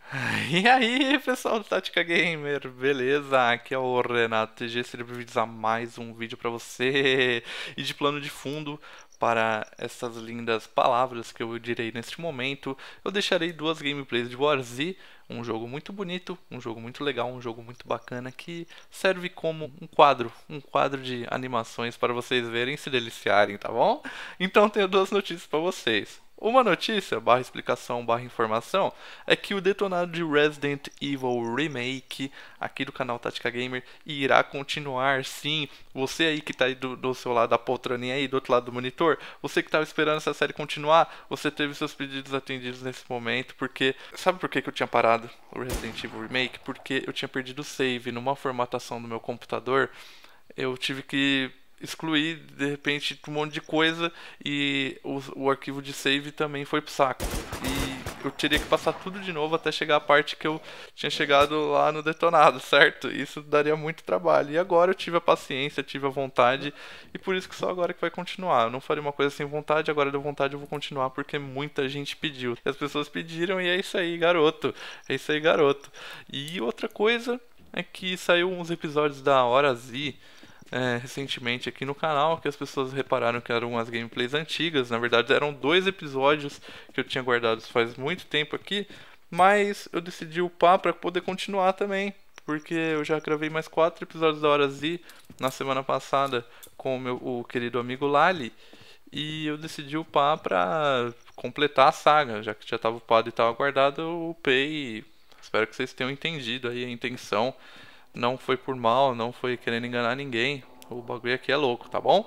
E aí, pessoal do Tática Gamer, beleza? Aqui é o Renato TG, sejam bem-vindos a mais um vídeo pra você. E de plano de fundo, para essas lindas palavras que eu direi neste momento, eu deixarei duas gameplays de War Z, um jogo muito bonito, um jogo muito legal, um jogo muito bacana que serve como um quadro de animações para vocês verem e se deliciarem, tá bom? Então tenho duas notícias para vocês. Uma notícia, barra explicação, barra informação, é que o detonado de Resident Evil Remake, aqui do canal Tática Gamer, irá continuar sim. Você aí que está aí do seu lado da poltroninha aí, do outro lado do monitor, você que estava esperando essa série continuar, você teve seus pedidos atendidos nesse momento, porque... Sabe por que eu tinha parado o Resident Evil Remake? Porque eu tinha perdido o save numa formatação do meu computador, eu tive que excluir de repente um monte de coisa e o arquivo de save também foi pro saco. E eu teria que passar tudo de novo até chegar a parte que eu tinha chegado lá no detonado, certo? Isso daria muito trabalho. E agora eu tive a paciência, tive a vontade, e por isso que só agora que vai continuar. Eu não faria uma coisa sem vontade, agora deu vontade eu vou continuar porque muita gente pediu. E as pessoas pediram e é isso aí, garoto. É isso aí, garoto. E outra coisa é que saiu uns episódios da Hora Z recentemente aqui no canal, que as pessoas repararam que eram umas gameplays antigas. Na verdade eram dois episódios que eu tinha guardados faz muito tempo aqui, mas eu decidi upar para poder continuar também, porque eu já gravei mais 4 episódios da Hora Z na semana passada com o querido amigo Lali, e eu decidi upar para completar a saga, já que já estava upado e estava guardado, eu upei. E espero que vocês tenham entendido aí a intenção. Não foi por mal, não foi querendo enganar ninguém. O bagulho aqui é louco, tá bom?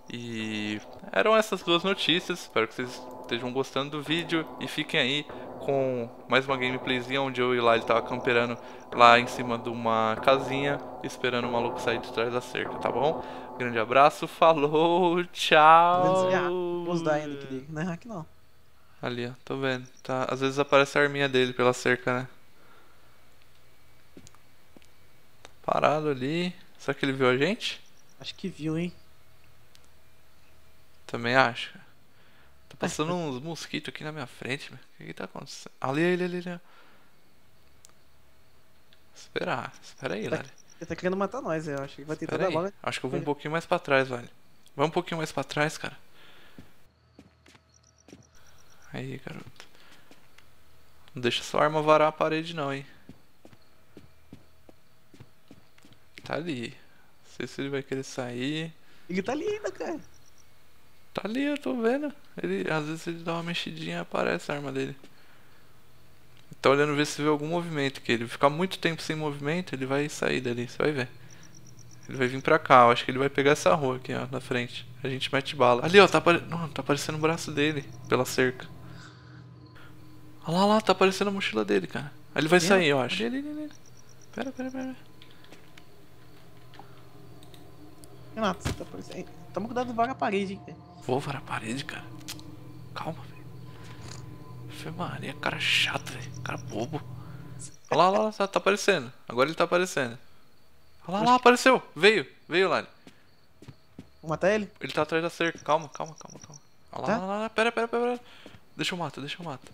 E eram essas duas notícias. Espero que vocês estejam gostando do vídeo. E fiquem aí com mais uma gameplayzinha onde eu e lá ele tava camperando lá em cima de uma casinha, esperando o maluco sair de trás da cerca, tá bom? Grande abraço, falou, Tô vendo você. Ah, tchau! vou dar ainda, querido. Não é hack não. Ali, ó, tô vendo. Tá, às vezes aparece a arminha dele pela cerca, né? Parado ali. Será que ele viu a gente? Acho que viu, hein? Também acho. Tá Ai, passando uns mosquitos aqui na minha frente, meu. O que tá acontecendo? Ali, ali. Espera aí, ele Lali. tá querendo matar nós, eu acho. Ele vai tentar Espera dar aí. bala. Acho que eu vou um pouquinho mais pra trás, velho. Vai um pouquinho mais pra trás, cara. Aí, garoto. Não deixa sua arma varar a parede, não, hein. Tá ali. Não sei se ele vai querer sair. Ele tá ali ainda, cara. Tá ali, eu tô vendo. Ele, às vezes ele dá uma mexidinha e aparece a arma dele. Tá olhando ver se vê algum movimento, que ele ficar muito tempo sem movimento, ele vai sair dali, você vai ver. Ele vai vir pra cá, eu acho que ele vai pegar essa rua aqui, ó, na frente. A gente mete bala. Ali, ó, não, tá aparecendo o braço dele, pela cerca. Olha lá, tá aparecendo a mochila dele, cara. Aí ele vai sair, eu acho. Ali. Pera. Renato, você tá parecendo. Toma cuidado, vaga a parede, hein, cara. Vou varar a parede, cara. Calma, velho. Fê Maria, cara chato, velho. Cara bobo. Olha lá, tá aparecendo. Agora ele tá aparecendo. Olha lá, apareceu. Veio, Lali. Vou matar ele? Ele tá atrás da cerca. Calma. Olha Tá? lá. Pera. Deixa eu matar.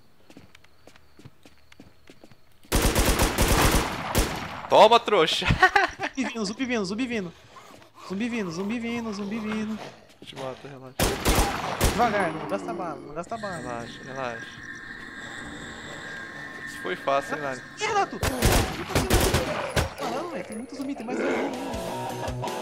Toma, trouxa. Zumbi vindo. Zumbi vindo. Te mato, relaxa. Devagar, não gasta bala. Relaxa. Isso foi fácil, hein, Lali. Ih, Renato! Falando, velho, tem muito zumbi, tem mais zumbi.